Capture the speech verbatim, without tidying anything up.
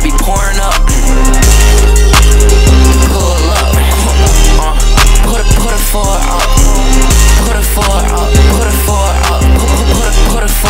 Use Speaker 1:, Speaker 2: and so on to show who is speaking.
Speaker 1: be pouring up. Pull up, uh, put it, put it forward up, put it forward up, put it forward up, put it, put it forward.